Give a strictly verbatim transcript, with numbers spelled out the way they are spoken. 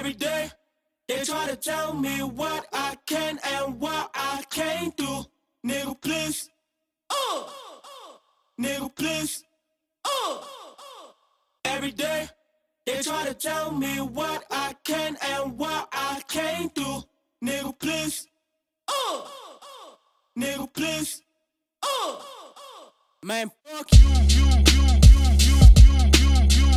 Every day, they try to tell me what I can and what I can't do. Nigga, please. Uh. Nigga, please. Uh. Every day, they try to tell me what I can and what I can't do. Nigga, please. Uh. Nigga, please. Uh. Man, fuck you, you, you, you, you, you, you, you.